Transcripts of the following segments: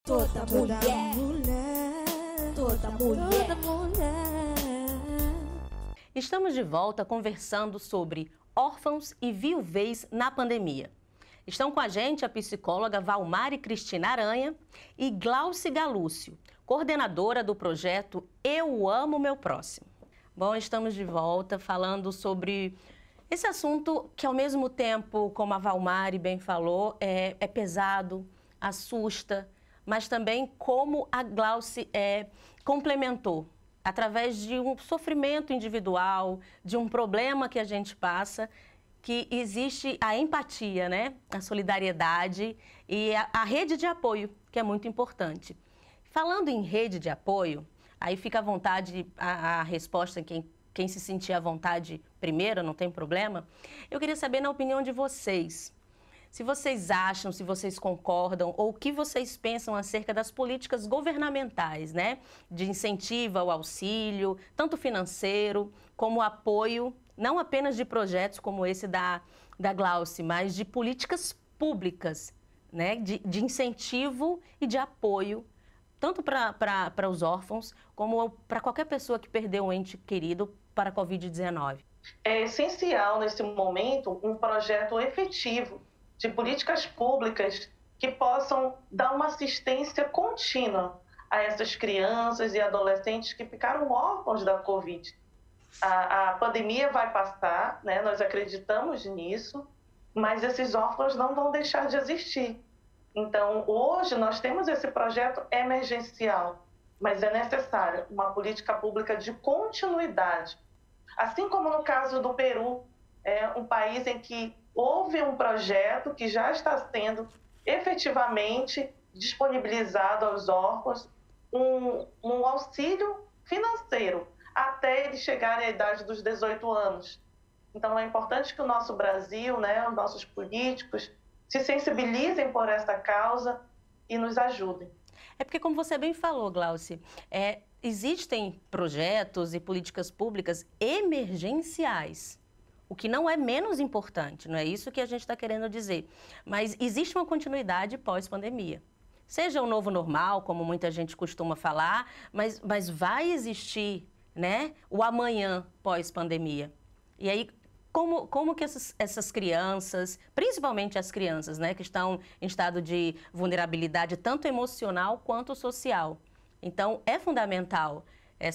Toda mulher, toda mulher. Estamos de volta conversando sobre órfãos e viuvez na pandemia. Estão com a gente a psicóloga Valmari Cristina Aranha e Glauci Galúcio, coordenadora do projeto Eu Amo Meu Próximo. Bom, estamos de volta falando sobre esse assunto que, ao mesmo tempo, como a Valmari bem falou, é pesado, assusta, mas também como a Glauci complementou, através de um sofrimento individual, de um problema que a gente passa, que existe a empatia, né? A solidariedade e a rede de apoio, que é muito importante. Falando em rede de apoio, aí fica à vontade a resposta, quem se sentir à vontade primeiro, não tem problema. Eu queria saber, na opinião de vocês, se vocês acham, se vocês concordam ou o que vocês pensam acerca das políticas governamentais, né? De incentivo ao auxílio, tanto financeiro como apoio, não apenas de projetos como esse da Glauci, mas de políticas públicas, né? De incentivo e de apoio, tanto para os órfãos como para qualquer pessoa que perdeu um ente querido para a Covid-19. É essencial, nesse momento, um projeto efetivo de políticas públicas que possam dar uma assistência contínua a essas crianças e adolescentes que ficaram órfãos da Covid. A pandemia vai passar, né? Nós acreditamos nisso, mas esses órfãos não vão deixar de existir. Então, hoje nós temos esse projeto emergencial, mas é necessária uma política pública de continuidade. Assim como no caso do Peru, é um país em que houve um projeto que já está sendo efetivamente disponibilizado aos órfãos, um auxílio financeiro até eles chegarem à idade dos 18 anos. Então é importante que o nosso Brasil, né, os nossos políticos, se sensibilizem por essa causa e nos ajudem. É porque, como você bem falou, Glauci, existem projetos e políticas públicas emergenciais, o que não é menos importante, não é isso que a gente está querendo dizer. Mas existe uma continuidade pós-pandemia. Seja o novo normal, como muita gente costuma falar, mas vai existir, né, o amanhã pós-pandemia. E aí, como que essas crianças, principalmente as crianças, né, que estão em estado de vulnerabilidade tanto emocional quanto social. Então, é fundamental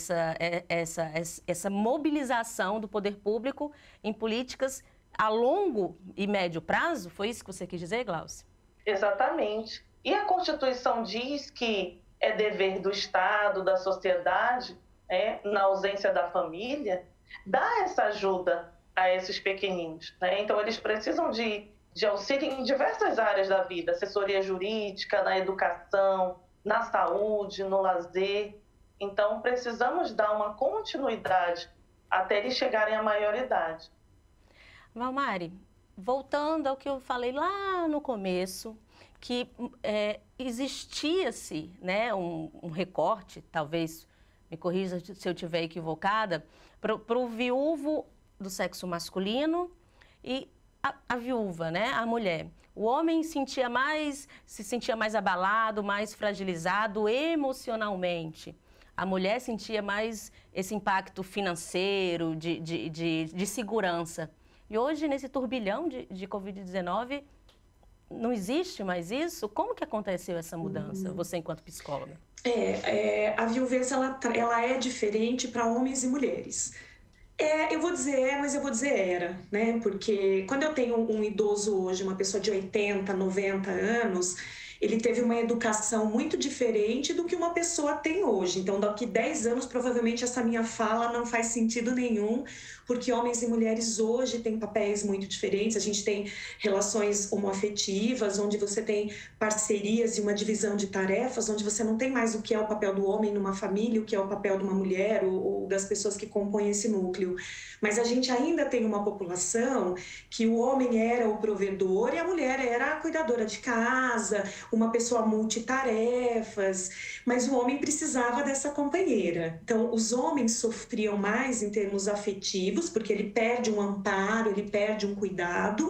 essa mobilização do poder público em políticas a longo e médio prazo? Foi isso que você quis dizer, Glauci? Exatamente. E a Constituição diz que é dever do Estado, da sociedade, na ausência da família, dar essa ajuda a esses pequeninos, né? Então, eles precisam de auxílio em diversas áreas da vida, assessoria jurídica, na educação, na saúde, no lazer. Então, precisamos dar uma continuidade até eles chegarem à maioridade. Valmari, voltando ao que eu falei lá no começo, que existia-se, né, um recorte, talvez me corrija se eu estiver equivocada, para o viúvo do sexo masculino e a viúva, né, a mulher. O homem se sentia mais abalado, mais fragilizado emocionalmente. A mulher sentia mais esse impacto financeiro, de segurança. E hoje, nesse turbilhão de Covid-19, não existe mais isso? Como que aconteceu essa mudança, você enquanto psicóloga? A viuvez ela é diferente para homens e mulheres. Eu vou dizer mas eu vou dizer era, né? Porque quando eu tenho um idoso hoje, uma pessoa de 80, 90 anos, ele teve uma educação muito diferente do que uma pessoa tem hoje. Então, daqui 10 anos, provavelmente essa minha fala não faz sentido nenhum, porque homens e mulheres hoje têm papéis muito diferentes. A gente tem relações homoafetivas, onde você tem parcerias e uma divisão de tarefas, onde você não tem mais o que é o papel do homem numa família, o que é o papel de uma mulher ou das pessoas que compõem esse núcleo. Mas a gente ainda tem uma população que o homem era o provedor e a mulher era a cuidadora de casa, uma pessoa multitarefas, mas o homem precisava dessa companheira. Então, os homens sofriam mais em termos afetivos, porque ele perde um amparo, ele perde um cuidado,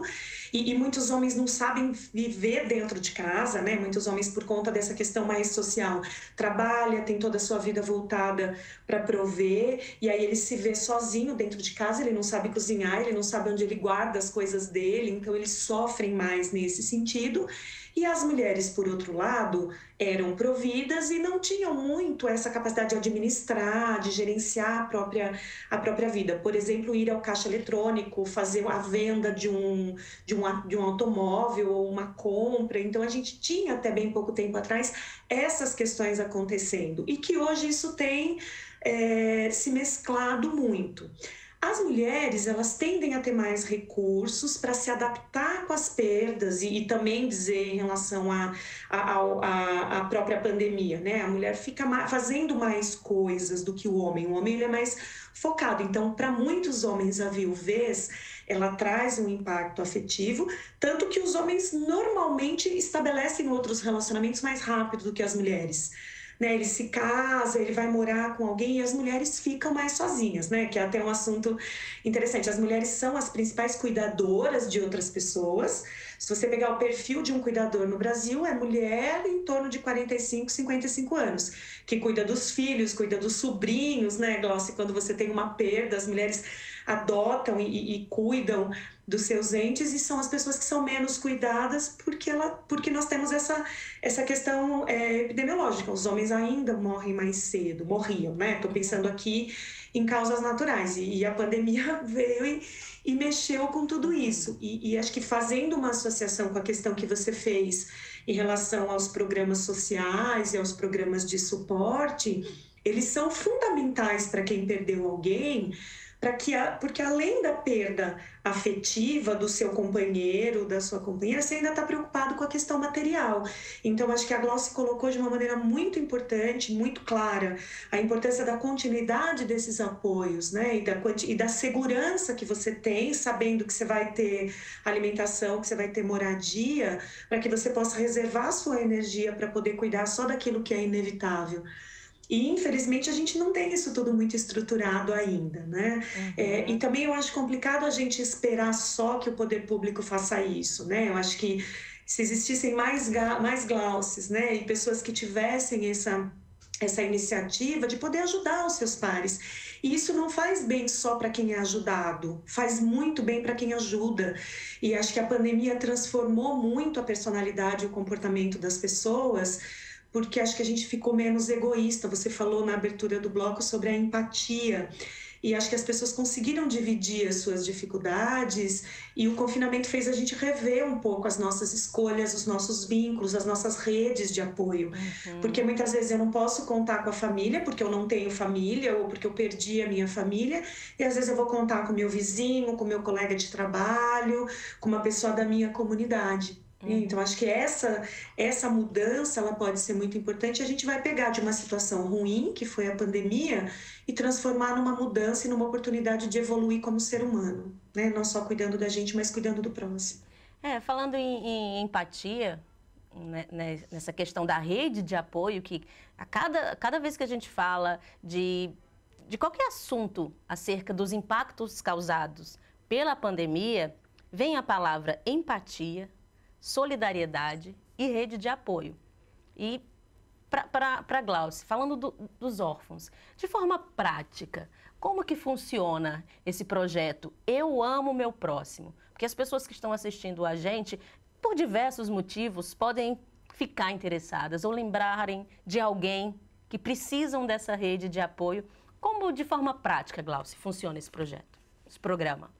E muitos homens não sabem viver dentro de casa, né? Muitos homens, por conta dessa questão mais social, trabalha, tem toda a sua vida voltada para prover, e aí ele se vê sozinho dentro de casa, ele não sabe cozinhar, ele não sabe onde ele guarda as coisas dele, então eles sofrem mais nesse sentido. E as mulheres, por outro lado, eram providas e não tinham muito essa capacidade de administrar, de gerenciar a própria vida. Por exemplo, ir ao caixa eletrônico, fazer a venda de um automóvel ou uma compra. Então, a gente tinha até bem pouco tempo atrás essas questões acontecendo e que hoje isso tem se mesclado muito. As mulheres, elas tendem a ter mais recursos para se adaptar com as perdas e também dizer em relação à própria pandemia, né? A mulher fica fazendo mais coisas do que o homem ele é mais focado. Então, para muitos homens, a viuvez, ela traz um impacto afetivo, tanto que os homens normalmente estabelecem outros relacionamentos mais rápido do que as mulheres. Né, ele se casa, ele vai morar com alguém e as mulheres ficam mais sozinhas, né? Que é até um assunto interessante. As mulheres são as principais cuidadoras de outras pessoas. Se você pegar o perfil de um cuidador no Brasil, é mulher em torno de 45, 55 anos, que cuida dos filhos, cuida dos sobrinhos, né, Glaucia? Quando você tem uma perda, as mulheres adotam e cuidam dos seus entes e são as pessoas que são menos cuidadas porque nós temos essa questão epidemiológica. Os homens ainda morrem mais cedo, morriam, né? Estou pensando aqui em causas naturais e a pandemia veio e mexeu com tudo isso. E acho que fazendo uma associação com a questão que você fez em relação aos programas sociais e aos programas de suporte, eles são fundamentais para quem perdeu alguém, porque além da perda afetiva do seu companheiro, da sua companheira, você ainda está preocupado com a questão material. Então, acho que a Glaucia colocou de uma maneira muito importante, muito clara, a importância da continuidade desses apoios, né? E da segurança que você tem, sabendo que você vai ter alimentação, que você vai ter moradia, para que você possa reservar a sua energia para poder cuidar só daquilo que é inevitável. E, infelizmente, a gente não tem isso tudo muito estruturado ainda, né? E também eu acho complicado a gente esperar só que o poder público faça isso, né? Eu acho que se existissem mais Glauces, né? E pessoas que tivessem essa iniciativa de poder ajudar os seus pares. E isso não faz bem só para quem é ajudado, faz muito bem para quem ajuda. E acho que a pandemia transformou muito a personalidade e o comportamento das pessoas, porque acho que a gente ficou menos egoísta. Você falou na abertura do bloco sobre a empatia, e acho que as pessoas conseguiram dividir as suas dificuldades, e o confinamento fez a gente rever um pouco as nossas escolhas, os nossos vínculos, as nossas redes de apoio. Porque muitas vezes eu não posso contar com a família, porque eu não tenho família, ou porque eu perdi a minha família, e às vezes eu vou contar com o meu vizinho, com o meu colega de trabalho, com uma pessoa da minha comunidade. Então, acho que essa mudança ela pode ser muito importante. A gente vai pegar de uma situação ruim, que foi a pandemia, e transformar numa mudança e numa oportunidade de evoluir como ser humano, né? Não só cuidando da gente, mas cuidando do próximo. Falando em empatia, né, nessa questão da rede de apoio, que cada vez que a gente fala de qualquer assunto acerca dos impactos causados pela pandemia, vem a palavra empatia, solidariedade e rede de apoio. E para Glaucia, falando dos órfãos, de forma prática, como que funciona esse projeto Eu Amo Meu Próximo? Porque as pessoas que estão assistindo a gente, por diversos motivos, podem ficar interessadas ou lembrarem de alguém que precisam dessa rede de apoio. Como, de forma prática, Glaucia, funciona esse projeto, esse programa?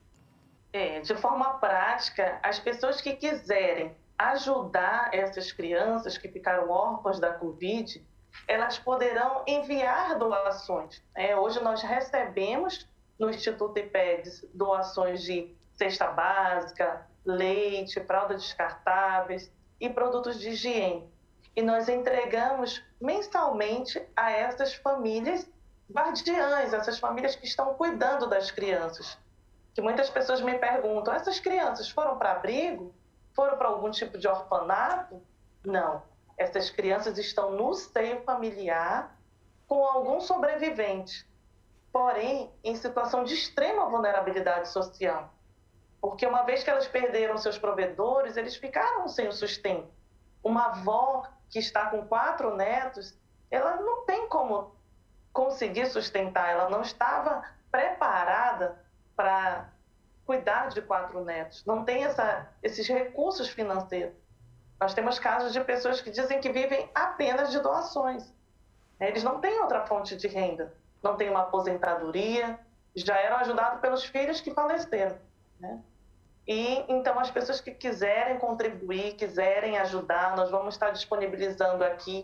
De forma prática, as pessoas que quiserem ajudar essas crianças que ficaram órfãs da Covid, elas poderão enviar doações. Hoje nós recebemos no Instituto IPEDS doações de cesta básica, leite, fraldas descartáveis e produtos de higiene. E nós entregamos mensalmente a essas famílias guardiãs, essas famílias que estão cuidando das crianças. Que muitas pessoas me perguntam, essas crianças foram para abrigo? Foram para algum tipo de orfanato? Não. Essas crianças estão no seio familiar com algum sobrevivente, porém em situação de extrema vulnerabilidade social. Porque uma vez que elas perderam seus provedores, eles ficaram sem o sustento. Uma avó que está com 4 netos, ela não tem como conseguir sustentar, ela não estava preparada para cuidar de 4 netos, não tem esses recursos financeiros. Nós temos casos de pessoas que dizem que vivem apenas de doações. Eles não têm outra fonte de renda, não têm uma aposentadoria, já eram ajudados pelos filhos que faleceram, né? E então as pessoas que quiserem contribuir, quiserem ajudar, nós vamos estar disponibilizando aqui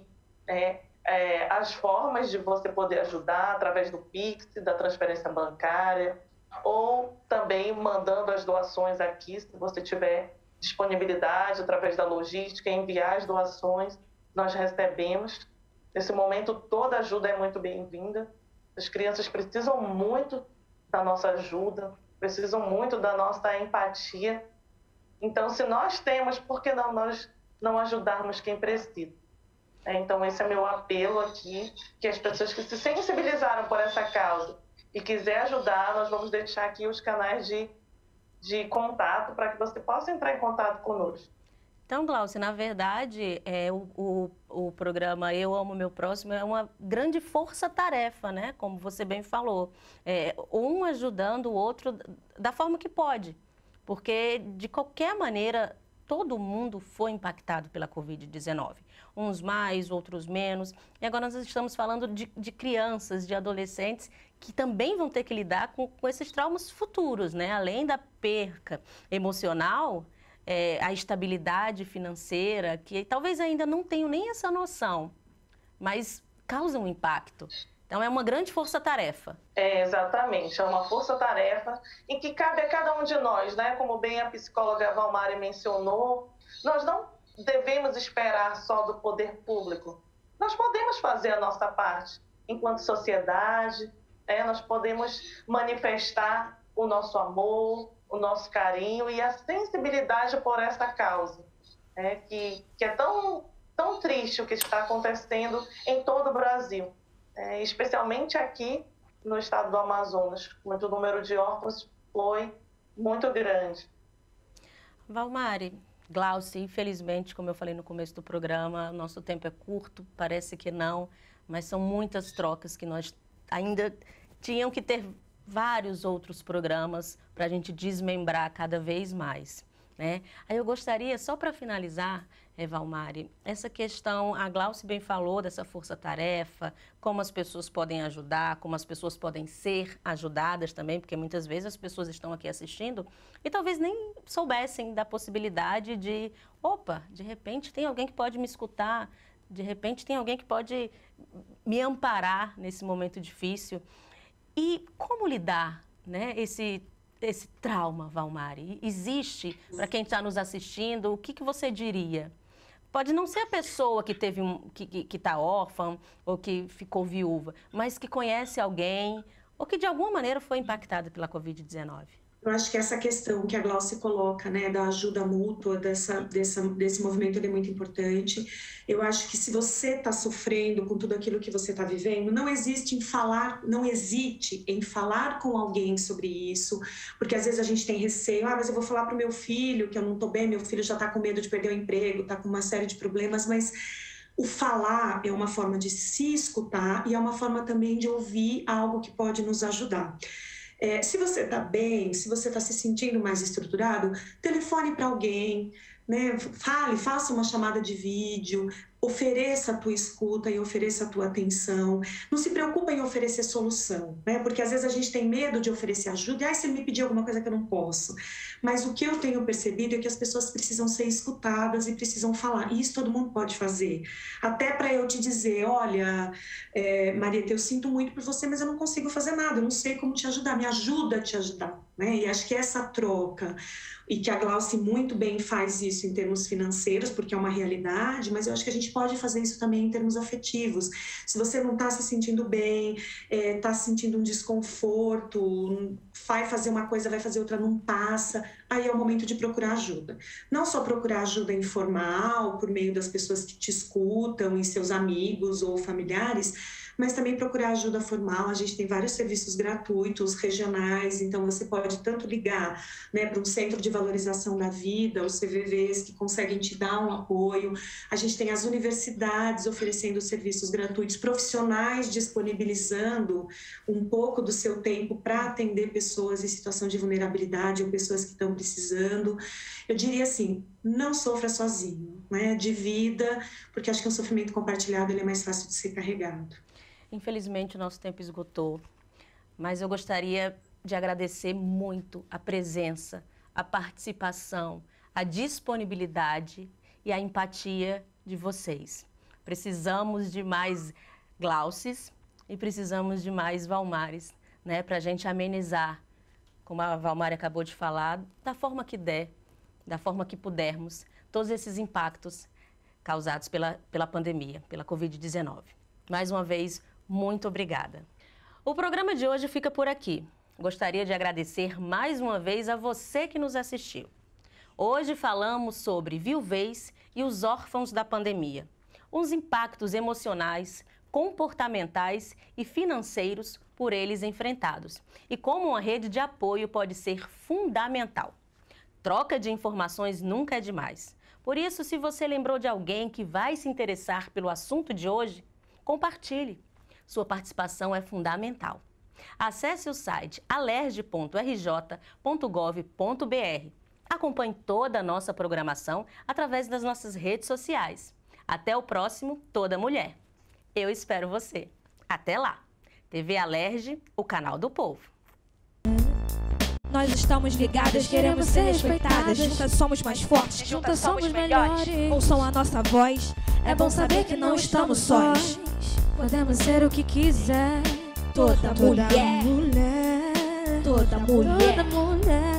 as formas de você poder ajudar através do Pix, da transferência bancária, ou também mandando as doações aqui, se você tiver disponibilidade através da logística, enviar as doações, nós recebemos. Nesse momento, toda ajuda é muito bem-vinda. As crianças precisam muito da nossa ajuda, precisam muito da nossa empatia. Então, se nós temos, por que não nós não ajudarmos quem precisa? Então, esse é meu apelo aqui, que as pessoas que se sensibilizaram por essa causa e quiser ajudar, nós vamos deixar aqui os canais de contato para que você possa entrar em contato conosco. Então, Glaucia, na verdade, o programa Eu Amo Meu Próximo é uma grande força-tarefa, né? Como você bem falou. Um ajudando o outro da forma que pode. Porque, de qualquer maneira, todo mundo foi impactado pela Covid-19. Uns mais, outros menos. E agora nós estamos falando de crianças, de adolescentes que também vão ter que lidar com esses traumas futuros, né? Além da perca emocional, a estabilidade financeira, que talvez ainda não tenham nem essa noção, mas causa um impacto. Então, é uma grande força-tarefa. Exatamente, é uma força-tarefa em que cabe a cada um de nós, né? Como bem a psicóloga Valmari mencionou, nós não devemos esperar só do poder público. Nós podemos fazer a nossa parte enquanto sociedade, nós podemos manifestar o nosso amor, o nosso carinho e a sensibilidade por essa causa, que é tão triste o que está acontecendo em todo o Brasil, especialmente aqui no estado do Amazonas, onde o número de órfãos foi muito grande. Valmari, Glaucia, infelizmente, como eu falei no começo do programa, nosso tempo é curto, parece que não, mas são muitas trocas que nós ainda tinham que ter vários outros programas para a gente desmembrar cada vez mais, né? Aí eu gostaria, só para finalizar, Valmari, essa questão, a Glaucia bem falou dessa força-tarefa, como as pessoas podem ajudar, como as pessoas podem ser ajudadas também, porque muitas vezes as pessoas estão aqui assistindo e talvez nem soubessem da possibilidade de, de repente tem alguém que pode me escutar, de repente tem alguém que pode me amparar nesse momento difícil. E como lidar, né, esse trauma, Valmari? Existe, para quem está nos assistindo, o que você diria? Pode não ser a pessoa que teve que está órfã ou que ficou viúva, mas que conhece alguém ou que de alguma maneira foi impactada pela Covid-19. Eu acho que essa questão que a Glaucia coloca, né, da ajuda mútua, desse movimento, ele é muito importante. Eu acho que se você está sofrendo com tudo aquilo que você está vivendo, não hesite em falar com alguém sobre isso, porque às vezes a gente tem receio, mas eu vou falar para o meu filho que eu não estou bem, meu filho já está com medo de perder o emprego, está com uma série de problemas, mas o falar é uma forma de se escutar e é uma forma também de ouvir algo que pode nos ajudar. Se você está bem, se você está se sentindo mais estruturado, telefone para alguém, né? Faça uma chamada de vídeo, ofereça a tua escuta e ofereça a tua atenção. Não se preocupa em oferecer solução, né? Porque às vezes a gente tem medo de oferecer ajuda. Se ele me pedir alguma coisa que eu não posso. Mas o que eu tenho percebido é que as pessoas precisam ser escutadas e precisam falar. E isso todo mundo pode fazer. Até para eu te dizer, olha, Marieta, eu sinto muito por você, mas eu não consigo fazer nada. Eu não sei como te ajudar. Me ajuda a te ajudar, né? E acho que essa troca, e que a Glaucia muito bem faz isso em termos financeiros, porque é uma realidade, mas eu acho que a gente pode fazer isso também em termos afetivos. Se você não está se sentindo bem, está sentindo um desconforto, vai fazer uma coisa, vai fazer outra, não passa, aí é o momento de procurar ajuda. Não só procurar ajuda informal, por meio das pessoas que te escutam, e seus amigos ou familiares, mas também procurar ajuda formal. A gente tem vários serviços gratuitos, regionais, então você pode tanto ligar, né, para um centro de valorização da vida, os CVVs, que conseguem te dar um apoio. A gente tem as universidades oferecendo serviços gratuitos, profissionais disponibilizando um pouco do seu tempo para atender pessoas em situação de vulnerabilidade ou pessoas que estão precisando. Eu diria assim, não sofra sozinho, né? Divida, porque acho que um sofrimento compartilhado ele é mais fácil de ser carregado. Infelizmente, o nosso tempo esgotou, mas eu gostaria de agradecer muito a presença, a participação, a disponibilidade e a empatia de vocês. Precisamos de mais Glauces e precisamos de mais Valmares, né, para a gente amenizar, como a Valmari acabou de falar, da forma que der, da forma que pudermos, todos esses impactos causados pela pandemia, pela Covid-19. Mais uma vez, muito obrigada. O programa de hoje fica por aqui. Gostaria de agradecer mais uma vez a você que nos assistiu. Hoje falamos sobre viuvez e os órfãos da pandemia, os impactos emocionais, comportamentais e financeiros por eles enfrentados e como uma rede de apoio pode ser fundamental. Troca de informações nunca é demais. Por isso, se você lembrou de alguém que vai se interessar pelo assunto de hoje, compartilhe. Sua participação é fundamental. Acesse o site alerj.rj.gov.br. Acompanhe toda a nossa programação através das nossas redes sociais. Até o próximo Toda Mulher. Eu espero você. Até lá. TV Alerj, o canal do povo. Nós estamos ligadas, queremos ser respeitadas. Juntas somos mais fortes, juntas somos melhores. Ouçam a nossa voz, é bom saber que não estamos sós. Podemos ser o que quiser. Toda mulher, toda mulher.